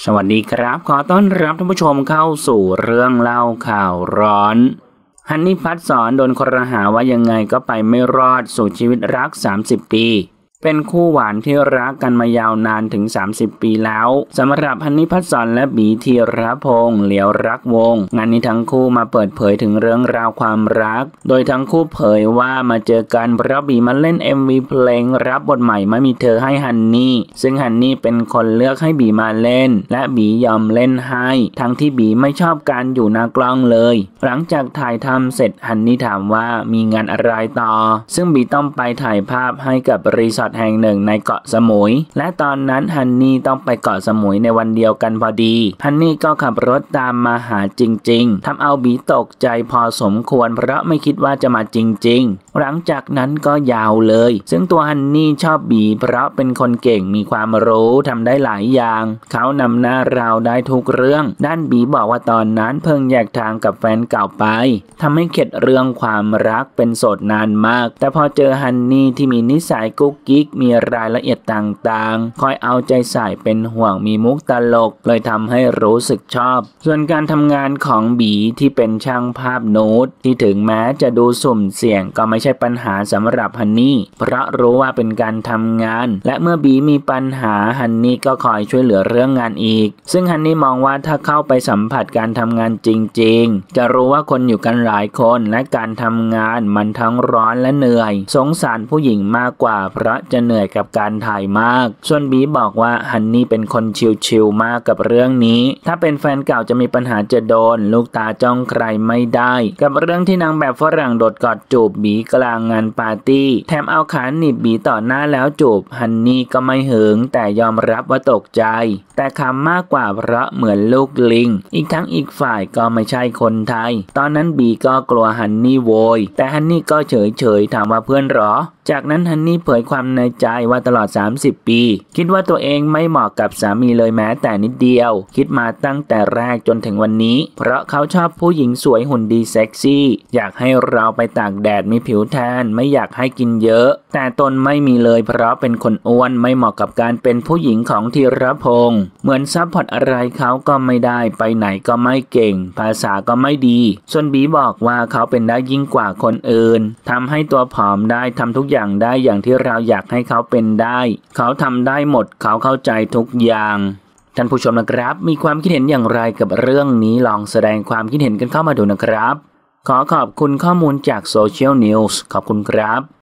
สวัสดีครับขอต้อนรับท่านผู้ชมเข้าสู่เรื่องเล่าข่าวร้อนฮันนี่พัดสอนโดนครหาว่ายังไงก็ไปไม่รอดสู่ชีวิตรัก30 ปีเป็นคู่หวานที่รักกันมายาวนานถึง30 ปีแล้วสำหรับฮันนี่พัดสอนและบีธีรพงษ์เหลียวรักวงศ์งานนี้ทั้งคู่มาเปิดเผยถึงเรื่องราวความรักโดยทั้งคู่เผยว่ามาเจอกันเพราะบีมาเล่น MV เพลงรับบทใหม่ไม่มีเธอให้ฮันนี่ซึ่งฮันนี่เป็นคนเลือกให้บีมาเล่นและบียอมเล่นให้ทั้งที่บีไม่ชอบการอยู่หน้ากล้องเลยหลังจากถ่ายทำเสร็จฮันนี่ถามว่ามีงานอะไรต่อซึ่งบีต้องไปถ่ายภาพให้กับรีสอร์ทแห่งหนึ่งในเกาะสมุยและตอนนั้นฮันนี่ต้องไปเกาะสมุยในวันเดียวกันพอดีฮันนี่ก็ขับรถตามมาหาจริงๆทำเอาบีตกใจพอสมควรเพราะไม่คิดว่าจะมาจริงๆหลังจากนั้นก็ยาวเลยซึ่งตัวฮันนี่ชอบบีเพราะเป็นคนเก่งมีความรู้ทำได้หลายอย่างเขานำหน้าเราได้ทุกเรื่องด้านบีบอกว่าตอนนั้นเพิ่งแยกทางกับแฟนเก่าไปทำให้เข็ดเรื่องความรักเป็นโสดนานมากแต่พอเจอฮันนี่ที่มีนิสัยกุ๊กกิ๊กมีรายละเอียดต่างๆคอยเอาใจใส่เป็นห่วงมีมุกตลกเลยทำให้รู้สึกชอบส่วนการทำงานของบีที่เป็นช่างภาพนูดที่ถึงแม้จะดูสุ่มเสี่ยงก็ไม่ใช่ปัญหาสำหรับฮันนี่เพราะรู้ว่าเป็นการทำงานและเมื่อบีมีปัญหาฮันนี่ก็คอยช่วยเหลือเรื่องงานอีกซึ่งฮันนี่มองว่าถ้าเข้าไปสัมผัสการทำงานจริงๆจะรู้ว่าคนอยู่กันหลายคนและการทำงานมันทั้งร้อนและเหนื่อยสงสารผู้หญิงมากกว่าเพราะจะเหนื่อยกับการถ่ายมากส่วนบีบอกว่าฮันนี่เป็นคนชิลๆมากกับเรื่องนี้ถ้าเป็นแฟนเก่าจะมีปัญหาจะโดนลูกตาจ้องใครไม่ได้กับเรื่องที่นางแบบฝรั่งโดดกอดจูบบีกลางงานปาร์ตี้แถมเอาขาหนีบบีต่อหน้าแล้วจูบฮันนี่ก็ไม่หึงแต่ยอมรับว่าตกใจแต่ขำมากกว่าเพราะเหมือนลูกลิงอีกทั้งอีกฝ่ายก็ไม่ใช่คนไทยตอนนั้นบีก็กลัวฮันนี่โวยแต่ฮันนี่ก็เฉยๆถามว่าเพื่อนหรอจากนั้นฮันนี่เผยความในใจว่าตลอด30 ปีคิดว่าตัวเองไม่เหมาะกับสามีเลยแม้แต่นิดเดียวคิดมาตั้งแต่แรกจนถึงวันนี้เพราะเขาชอบผู้หญิงสวยหุ่นดีเซ็กซี่อยากให้เราไปตากแดดมีผิวแทนไม่อยากให้กินเยอะแต่ตนไม่มีเลยเพราะเป็นคนอ้วนไม่เหมาะกับการเป็นผู้หญิงของธีรพงษ์เหมือนซัพพอร์ตอะไรเขาก็ไม่ได้ไปไหนก็ไม่เก่งภาษาก็ไม่ดีส่วนบีบอกว่าเขาเป็นได้ยิ่งกว่าคนอื่นทำให้ตัวผอมได้ทำทุกอย่างได้อย่างที่เราอยากให้เขาเป็นได้เขาทำได้หมดเขาเข้าใจทุกอย่างท่านผู้ชมนะครับมีความคิดเห็นอย่างไรกับเรื่องนี้ลองแสดงความคิดเห็นกันเข้ามาดูนะครับขอขอบคุณข้อมูลจากโซเชียลนิวส์ขอบคุณครับ